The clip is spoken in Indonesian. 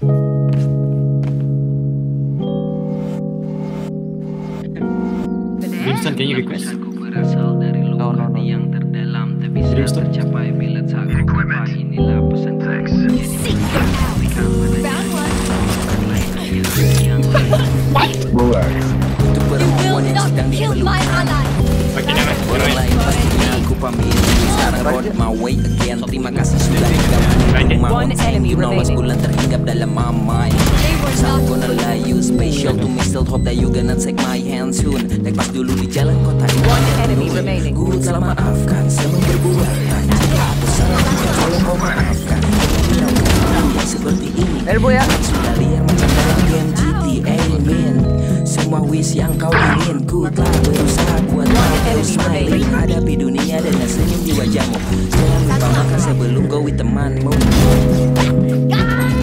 Brimstone kayaknya request. Berasal dari luar yang terdalam, tak bisa tercapai bila tak kuapa. Inilah pesan Strex. Untuk perempuan yang sedang diperlukan, orang lain pastinya aku pamit. Sekarang road my way again. Terima kasih sudah digabung rumah on time. You know bulan terhinggap dalam mamai. I'm gonna lie you special to me. Still hope that you gonna take my hand soon. Lepas dulu di jalan kota ini. Ku telah maafkan semua perbuatan. Jika aku salah tolong kau maafkan. Yang seperti ini sudah liar macam dalam game GTA man. Semua wish yang kau ingin ku telah berusaha buat kau smiling. Hadapi dunia dengan senyum di wajahmu. Jangan lupa makan sebelum kau with temanmu.